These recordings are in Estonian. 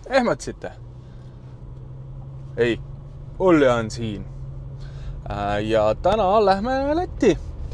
Ehmatsite? Ei, Olli on siin. Ja täna lähme Lätti.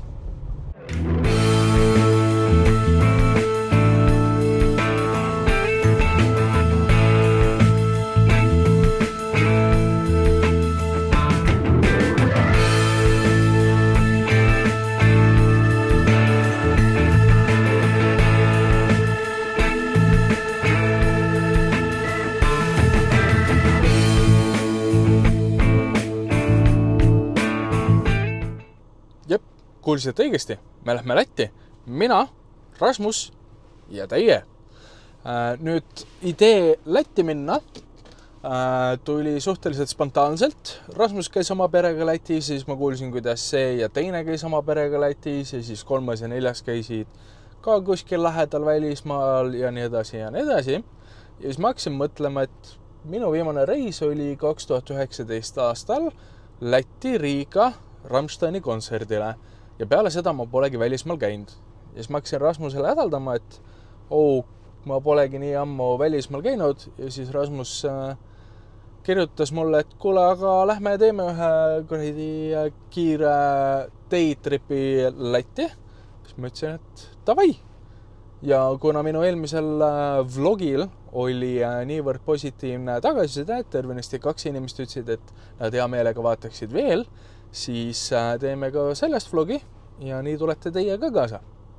Kuulsite õigesti, me lähme Lätti. Mina, Rasmus ja teie. Nüüd idee Lätti minna tuli suhteliselt spontaanselt. Rasmus käis oma perega Lätis, siis ma kuulsin, kuidas see ja teine käis oma perega Lätis ja siis 3. ja 4. käisid ka kuskil lähedal välismaal ja nii edasi ja nii edasi. Ja siis ma hakkasin mõtlema, et minu viimane reis oli 2019 aastal Lätti Riiga Rammsteini kontserdile. Ja peale seda ma polegi välismaal käinud. Ja siis ma hakkasin Rasmusele hädaldama, et ma polegi nii ammu välismaal käinud. Ja siis Rasmus kirjutas mulle, et kuule, aga lähme teeme ühe kiire daytripi Lätti. Siis ma ütlesin, et davai. Ja kuna minu eelmisel vlogil oli niivõrd positiivne tagasiside, et tervenisti 2 inimest ütlesid, et nad hea meelega vaataksid veel, siis teeme ka sellest vlogi ja nii tulete teie ka kaasa.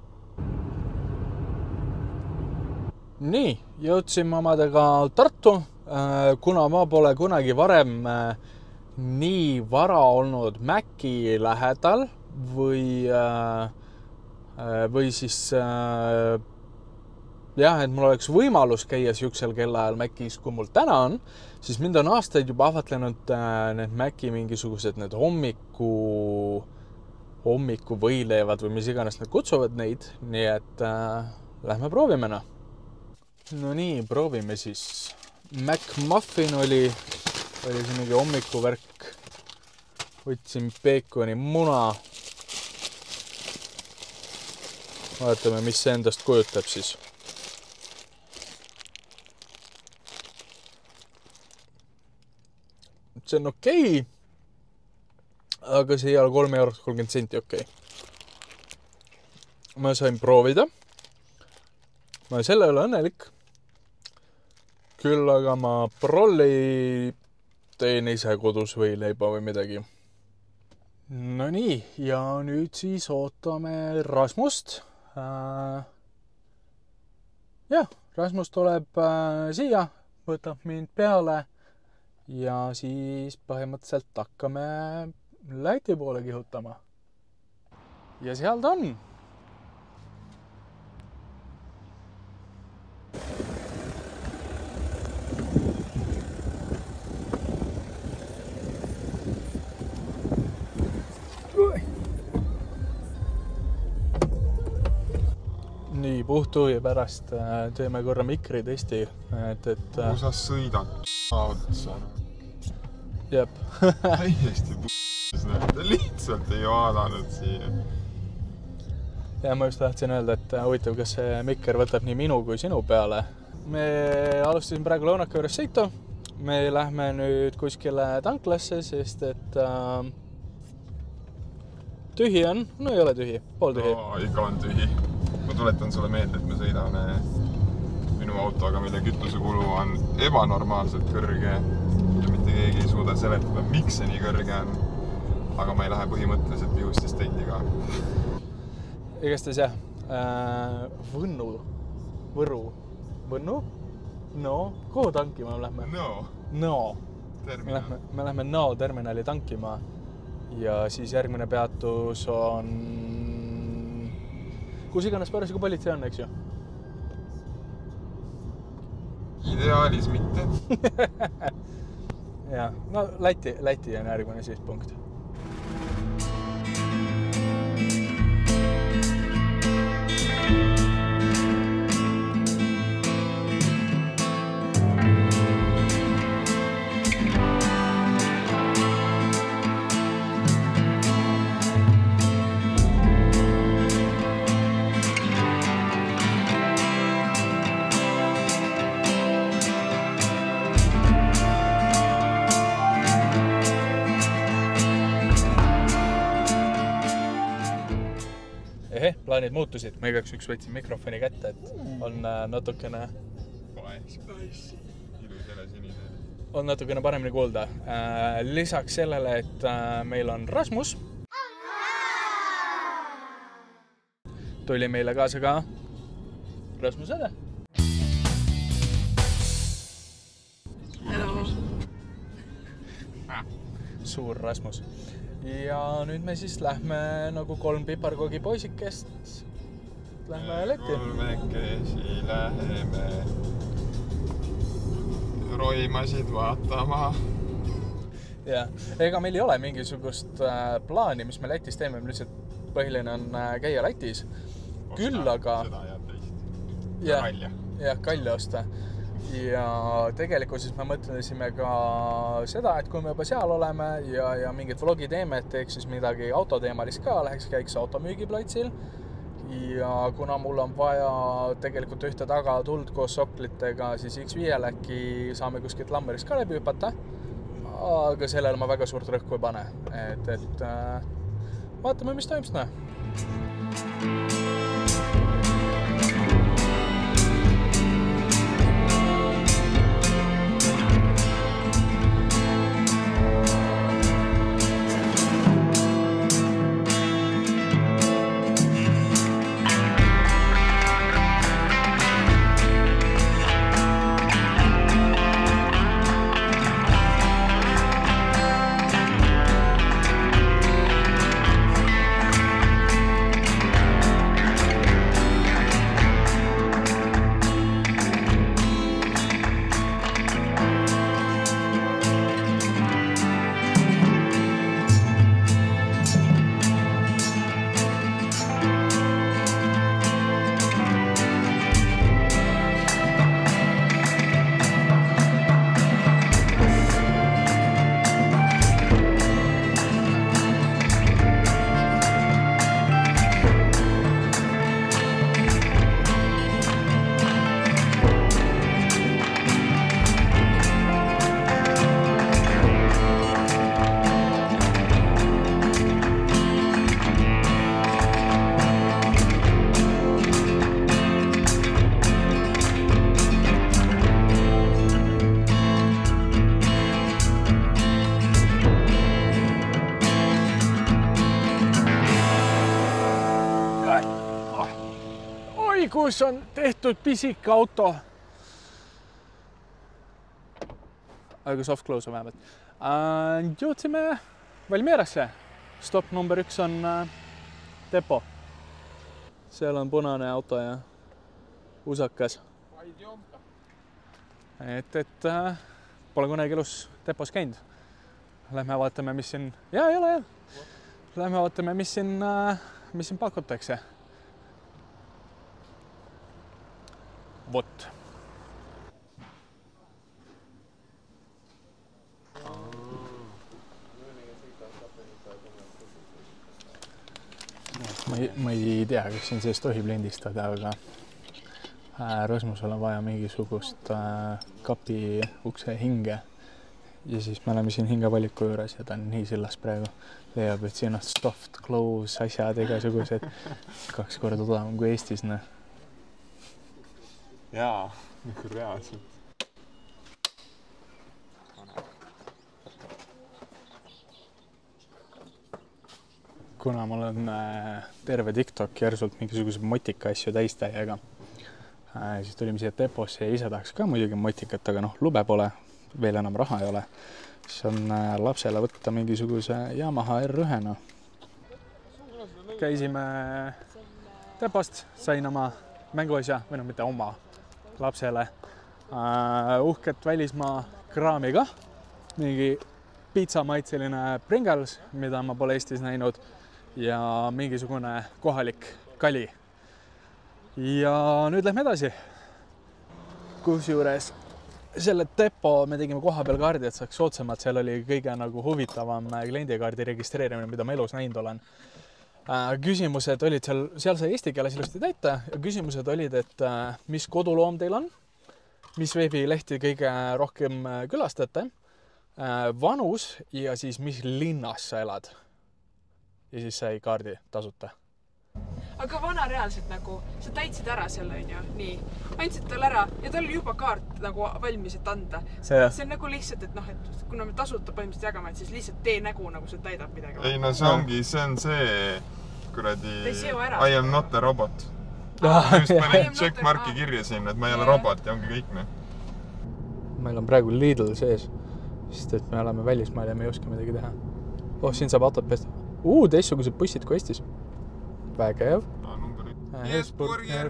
Nii, jõudsime omadega Tartu, kuna ma pole kunagi varem nii vara olnud Mäki lähedal või siis et mul oleks võimalus käia siuksel kellaajal Mäkis, kui mul täna on, siis mind on aastaid juba ahvatlenud need Mäki mingisugused need hommiku võileivad või mis iganes need kutsuvad neid, nii et lähme proovime. No nii, proovime siis. McMuffin oli see mingi hommikuvärk. Võtsin peekoni muna. Vaatame, mis see endast kujutab siis. See on okei, aga see ei ole 3,30 €, okei. Ma sain proovida. Ma selle üle õnnelik. Küll aga ma prolli teen ise kodus võileiba või midagi. No nii, ja nüüd siis ootame Rasmust. Rasmus tuleb siia, võtab mind peale. Ja siis põhimõtteliselt hakkame Läti poole kihutama. Ja seal ta on. Nii, puhtu ja pärast teeme korra mikritesti. Kui sa sõidad otsa. Jep. Täiesti ta lihtsalt ei vaadanud siia. Ja ma just tahtsin öelda, et huvitav, kas see mikker võtab nii minu kui sinu peale. Me alustasime praegu Lõunaka juures sõitu. Me lähme nüüd kuskile tanklasse, sest et tühi on. No ei ole tühi, pooltühi. No, ikka on tühi. Ma tuletan sulle meelde, et me sõidame minu autoga, mille kütusekulu on ebanormaalselt kõrge. Ja mitte keegi ei suuda seletada, miks see nii kõrge on. Aga ma ei lähe põhimõtteliselt juhustist tendi ka. Igastes jah, Võnnu? No, kuhu tankima me lähme? No. Me lähme No terminali tankima ja siis järgmine peatus on kus iganes parasjagu politsei on, eks ju? Ideaalis mitte. Ja, no Läti on järgmine sihtpunkt. plaanid muutusid. Ma igaks üks võtsin mikrofoni kätte, et on natukene... on natukene paremini kuulda. Lisaks sellele, et meil on Rasmus. Tuli meile kaasa ka Rasmus õde. Hello. Suur Rasmus. Ja nüüd me siis lähme nagu 3 piparkoogi poisikest. Lähme Lätti. Kolmekesi läheme roimasid vaatama. Ja, ega meil ei ole mingisugust plaani, mis me Lätis teeme. Lihtsalt põhiline on käia Lätis. Küll aga... Seda ja teist. Ja kalja. Jah, kalja osta. Ja tegelikult siis me mõtlesime ka seda, et kui me juba seal oleme ja mingid vlogi teeme, et teeks siis midagi autoteemalist ka, läheks käiks automüügiplatsil. Ja kuna mul on vaja tegelikult ühte taga tuld koos soklitega, siis X5 äkki saame kuskilt lammerist ka läbi hüpata. Aga sellele ma väga suurt rõhku ei pane. Et vaatame, mis toimub seda. Kus on tehtud pisik auto. Aga soft close on vähemalt. Jõudsime Valmierasse. Stop number 1 on depo. Seal on punane auto ja usakas. Et pole kunagi elus depos käinud. Lähme vaatame, mis siin... Ja, ei ole, jah. Lähme vaatame, mis siin pakutakse. Vot. Ma ei tea, kas siin sees tohib lindistada, aga Rasmusel on vaja mingisugust kapi ukse hinge. Ja siis me oleme siin hingevaliku juures ja ta on nii sillas praegu. Leiab, et siin on soft close asjad igasugused 2 korda odavam kui Eestis. Jaa, nagu reaalselt. Kuna mul on terve TikTok järsult mingisuguse motika asju täistäiega, siis tulime siia deposse ja ise tahaks ka muidugi motikat, aga lube pole, veel enam raha ei ole. Siis on lapsele võtta mingisuguse Yamaha R1. Käisime depost, sain oma mänguasja, või mitte oma, lapsele uhket välismaa kraami ka. Mingi piitsamaitseline Pringles, mida ma pole Eestis näinud ja mingisugune kohalik kali. Ja nüüd lähme edasi. Kusjuures selle depo me tegime koha peal kaardi, et saaks soodsamalt. Seal oli kõige huvitavam kliendikaardi registreerimine, mida ma elus näinud olen. Küsimused olid seal sai eesti keeles ilusti täita ja küsimused olid, et mis koduloom teil on, mis veebilehti kõige rohkem külastate, vanus ja siis mis linnas sa elad. Ja siis sai kaardi tasuta. aga vana reaalselt nagu, sa täitsid ära selle, on ju, nii. Andsid tal ära ja tal oli juba kaart nagu valmis, et anda. See on nagu lihtsalt, et noh, et kuna me tasuta põhimõtteliselt jagame, et siis lihtsalt tee nägu, nagu see täidab midagi. Ei, no see on see kuradi I am not a robot. Just panen checkmarki kirja siin, et ma ei ole robot ja ongi kõik, ne. Meil on praegu Lidl sees, sest et me oleme välismaal ja me ei oska midagi teha. Siin saab autot pesta. Teistsugused bussid kui Eestis. Vägev. Yes, burger.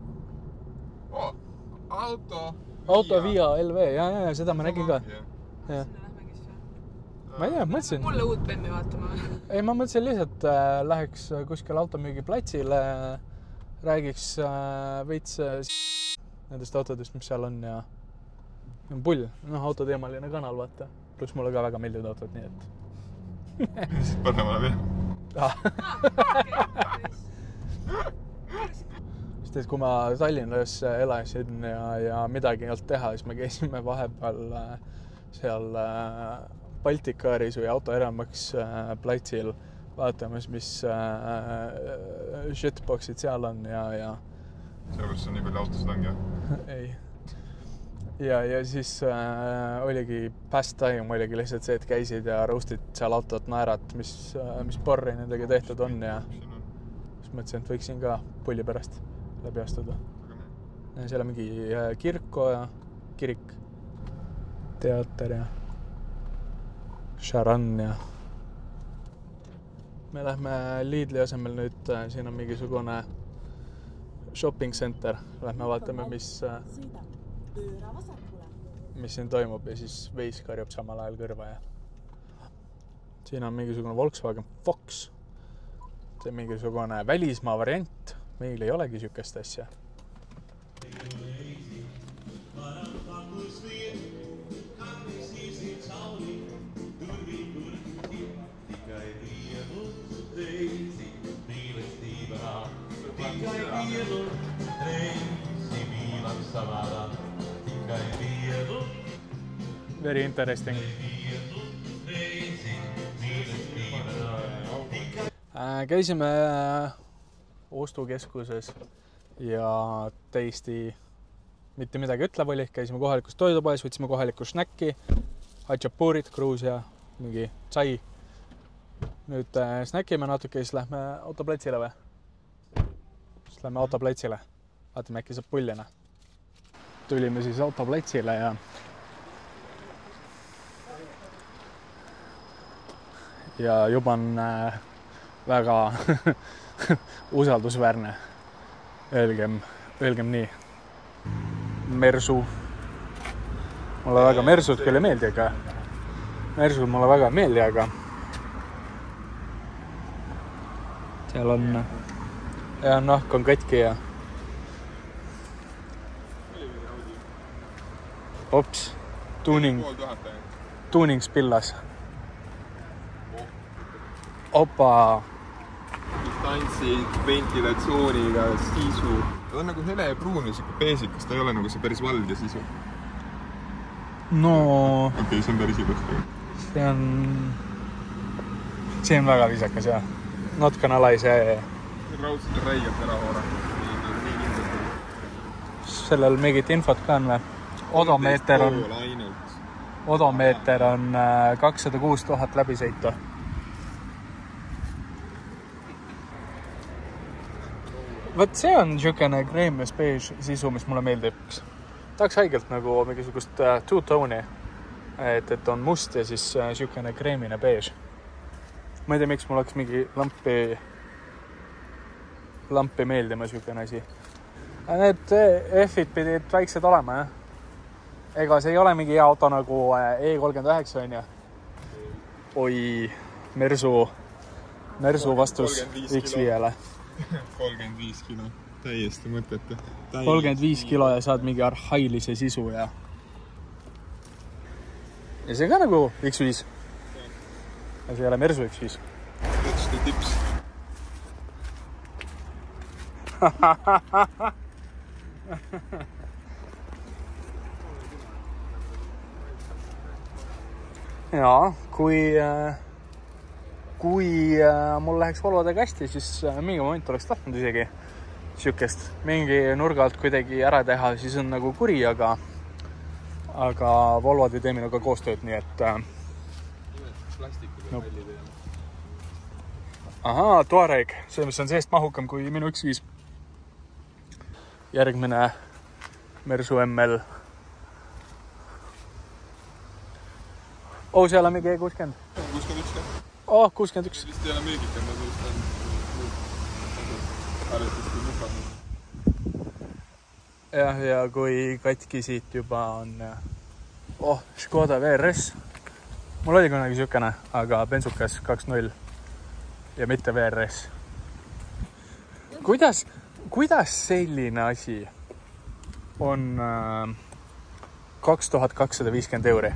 Auto Via LV, ja, seda ma nägin ka. Ma ei tea, mõtlesin. Mulle uut Bemmi vaatama. Ei, ma mõtlesin lihtsalt läheks kuskil automüügiplatsile, räägiks veits nendest autodest, mis seal on ja pull. Autoteemaline kanal, vaata. Pluss mulle ka väga meeldivad autod, nii et... Siit paremale veel. Sest et kui ma Tallinnas elasin ja midagi ei olnud teha, siis me käisime vahepeal seal Baltikaaris või autoeramaks platsil vaatamas, mis shitboxid seal on ja... See, kus on nii palju autosid ongi? Ei. Ja siis oligi past time, oligi lihtsalt see, et käisid ja roastid seal autot naerat, mis porri nendega tehtud on ja siis mõtlesin, et võiksin ka pulli pärast läbi astuda. Seal on mingi kirko ja kirik, teater ja Sharan ja me lähme Lidli asemel nüüd, siin on mingisugune shopping center, lähme vaatame, mis siin toimub ja siis veis karjub samal ajal kõrva ja siin on mingisugune Volkswagen Fox. See on mingisugune välismaa variant. Meil ei olegi sükest asja. Very interesting. Käisime ostukeskuses ja täiesti mitte midagi ütlev oli. Käisime kohalikus toidupoes, võtsime kohalikku snäkki, hachapurit, Gruusia, mingi tsai. Nüüd snäkime natuke, siis lähme autoplatsile või? Siis lähme autoplatsile. Vaatame, äkki saab pullina. Tulime siis autoplatsile ja juba on väga usaldusväärne. Öelgem nii. Mersu. Mulle väga Mersud küll ei meeldi, aga Mersud mulle väga ei meeldi, aga seal on ja nahk on katki ja ops, tuuning spillas. Opa. Distantsid, ventilatsiooniga, sisu. Ta on nagu hele pruun ja siuke peesikas, ta ei ole nagu see päris valge sisu. No... Okei, see on päris ilusti. See on väga viisakas, jah. Natkana lai see... Raudselt räigelt ära hoora. Nii kindlasti. Sellel mingit infot ka on või? Odomeeter on 206 000 läbi sõitu. Võt see on siukene cream ja beige sisu, mis mulle meeldiks. Tahaks haigelt nagu mingisugust two-tone'i, et on must ja siis siukene kreemine beige. Ma ei tea, miks mul oleks mingi lampi meeldima siukene asi. Need F-id pidid väiksed olema, jah? Ega see ei ole mingi auto nagu E39, on ju? Oi, Mersu vastus X5-le. 35 kilo, täiesti mõtete. 35 kilo ja saad mingi arhailise sisu ja see ka nagu X5. Ja see ei ole Mersu X5. That's the tips. Ja, kui mul läheks Volvodega hästi, siis mingi moment oleks tahtnud isegi siukest mingi nurga alt kuidagi ära teha, siis on nagu kuri, aga Volvod ei tee minuga koostööd, nii et Plastikuga palli teema. ahaa, Touareg, see, mis on seest mahukam kui minu X5. Järgmine Mersu ML. Seal on mingi E60. 61 ka? 61. Vist ei ole müügika, ma sellest arvates kui mukanud. Ja kui katki siit juba on Škoda VRS. Mul oli kunagi siukene, aga bensukas 2.0 ja mitte VRS. Kuidas selline asi on 2250 €?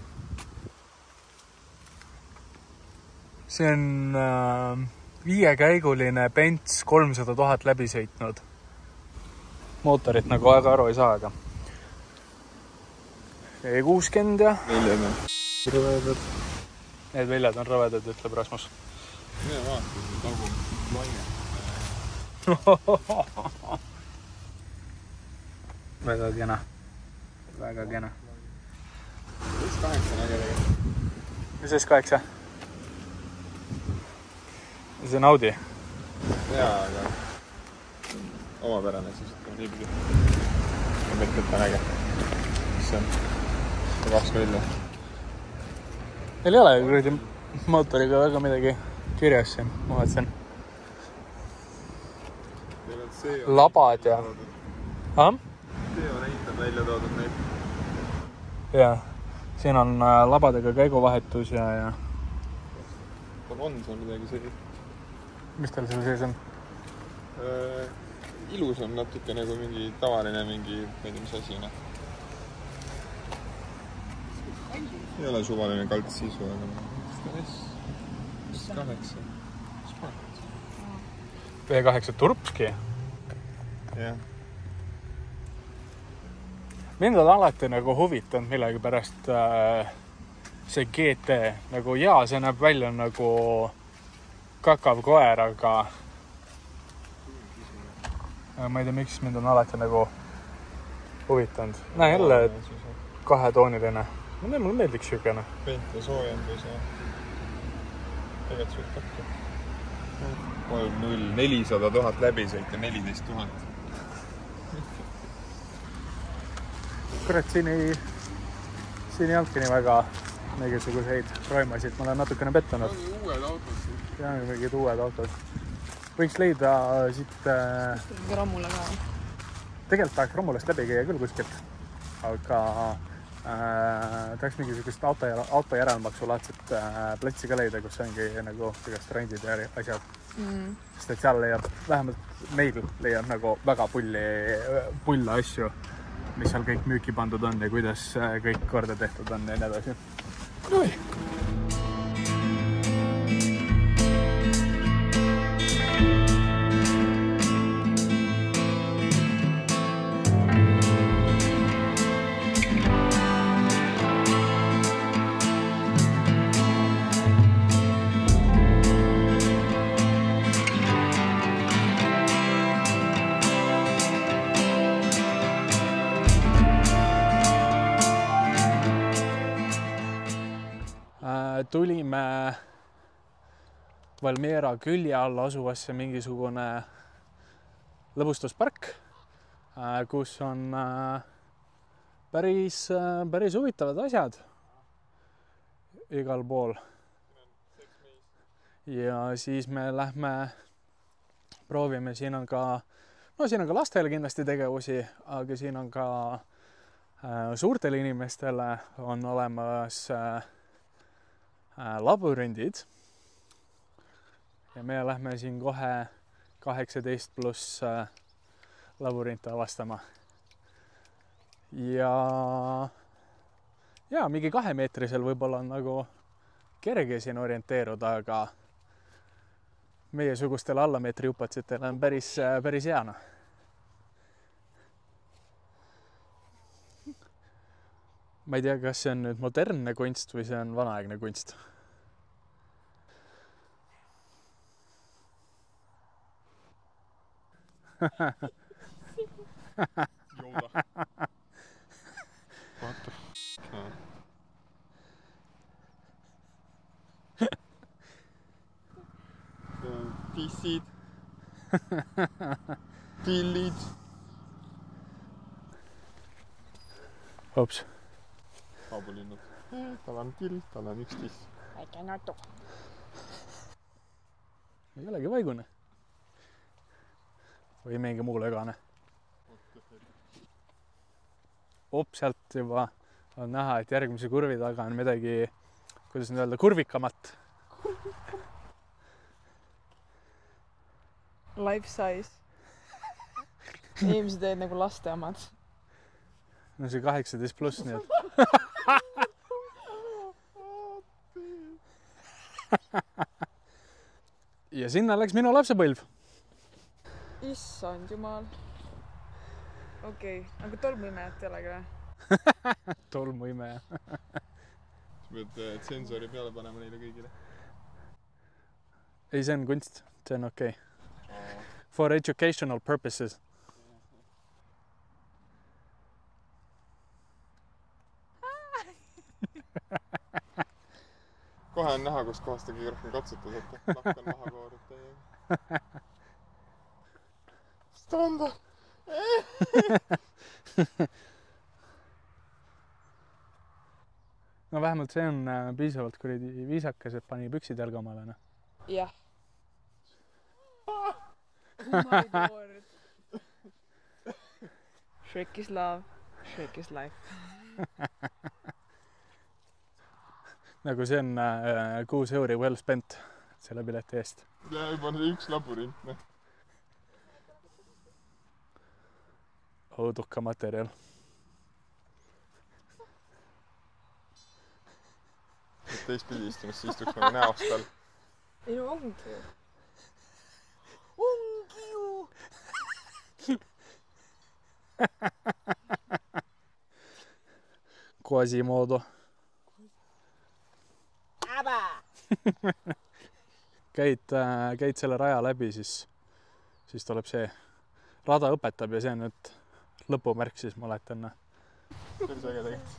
See on 5-käiguline Benz 300 000 läbi sõitnud. Mootorit nagu väga aru ei saa, aga E60 ja rõvedad. Need väljad on rõvedad, ütleb Rasmus. Mine vaata, see tagum laine. Väga kena. Väga kena. S8 on äge tegelikult. Mis S8? See on Audi. Jaa, aga omapärane siis, et nii pidi. Ma mõtlen, et on äge. Mis see on? 2.0. Meil ei ole kuradi mootoriga väga midagi kirjas siin, ma vaatasin. Labad ja... CO-näit on välja toodud neid. Jaa, siin on labadega käiguvahetus ja... On seal midagi see? Mis tal seal sees on? Ilus on natuke nagu mingi tavaline mingi, ma ei tea, mis asi, noh. Ei ole suvaline kaltsisu, aga S8. V8 Turpski. Jah. Mind on alati nagu huvitanud millegi pärast see GT. Nagu jaa, see näeb välja nagu kakav koer, aga ma ei tea, miks mind on alati nagu huvitanud. Näe jälle kahetooniline. Mulle meeldiks siukene. Peint ja soojendus ja tegelikult suht takku. 3.0, 400 000 läbisõit ja 14 000. Kurat, siin ei olnudki nii väga mingisuguseid raimasid. Ma olen natukene pettunud. Uued autod. Ja mingid uued autod. Võiks leida siit... Rommula ka. Tegelikult tahaks Rommulast läbi käia küll kuskilt. Aga tahaks mingisugust auto järelmaksu laadset platsi ka leida, kus ongi nagu igast randid ja asjad. Sest et seal leiab, vähemalt meil leiab nagu väga pulla asju, mis seal kõik müüki pandud on ja kuidas kõik korda tehtud on ja nii edasi. Oi! Tulime Valmiera külje all asuvasse mingisugune lõbustuspark, kus on päris huvitavad asjad igal pool. Ja siis me lähme proovime, siin on ka lastele kindlasti tegevusi, aga siin on ka suurtele inimestele on olemas labürindid ja me lähme siin kohe 18+ labürinte avastama. Ja mingi 2-meetrisel võib-olla on nagu kerge siin orienteeruda, aga meiesugustele alla meetri jupatsitele on päris hea. Ma ei tea, kas see on nüüd modernne kunst või see on vanaaegne kunst. Yoda. What the f***? Pissid. Pillid. Hops. Haabulinnud. Tal on pill, tal on üks tiss. Väike natu. Ei olegi vaigune. Või mingi muu lögane. Sealt juba on näha, et järgmise kurvi taga on midagi, kuidas nüüd öelda, kurvikamat. Life size. Inimesed teed nagu laste omad. No see 18 pluss nii, et. Ja sinna läks minu lapsepõlv. Issand jumal. Okei, aga tolmuimejat ei olegi või? Tolmuimeja. Sa pead tsensori peale panema neile kõigile. Ei, see on kunst. See on okei. For educational purposes. Kohe on näha, kust kohast ta kõige rohkem katsutas, et lakk on maha koorud täiega. Standa! No vähemalt see on piisavalt kuradi viisakas, et pani püksid jalga omale. Jah. Oh my god. Shrek is love, Shrek is life. Nagu see on 6 euri well spent selle pileti eest. Ja juba see üks labürint. Õuduka materjal. Teistpidi istumist, siis istuks nagu näost all. Ei no ongi ju. Ongi ju. Quasimodo. Käid selle raja läbi, siis tuleb see. Rada õpetab ja see on nüüd lõpumärk, siis ma oletan. Päris äge tegelikult.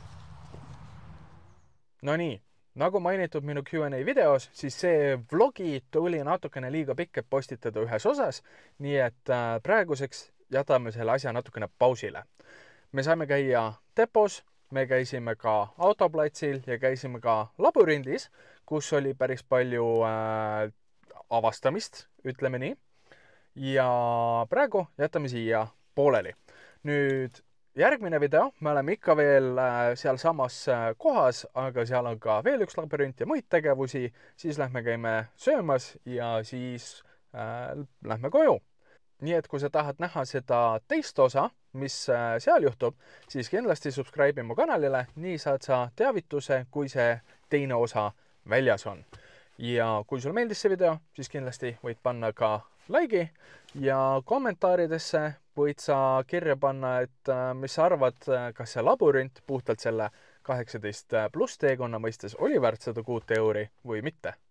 No nii, nagu mainitud minu Q&A videos, siis see vlogi tuli natukene liiga pikk, et postitada ühes osas, nii et praeguseks jätame selle asja natukene pausile. Me saime käia depos, me käisime ka autoplatsil ja käisime ka labürindis, kus oli päris palju avastamist, ütleme nii. Ja praegu jätame siia pooleli. Nüüd järgmine video, me oleme ikka veel seal samas kohas, aga seal on ka veel üks labürint ja muid tegevusi, siis lähme käime söömas ja siis lähme koju. Nii et kui sa tahad näha seda teist osa, mis seal juhtub, siis kindlasti subscribe mu kanalile, nii saad sa teavituse, kui see teine osa väljas on. Ja kui sul meeldis see video, siis kindlasti võid panna ka like'i ja kommentaaridesse võid sa kirja panna, et mis sa arvad, kas see labürint puhtalt selle 18 pluss teekonna mõistes oli väärt 106 euri või mitte.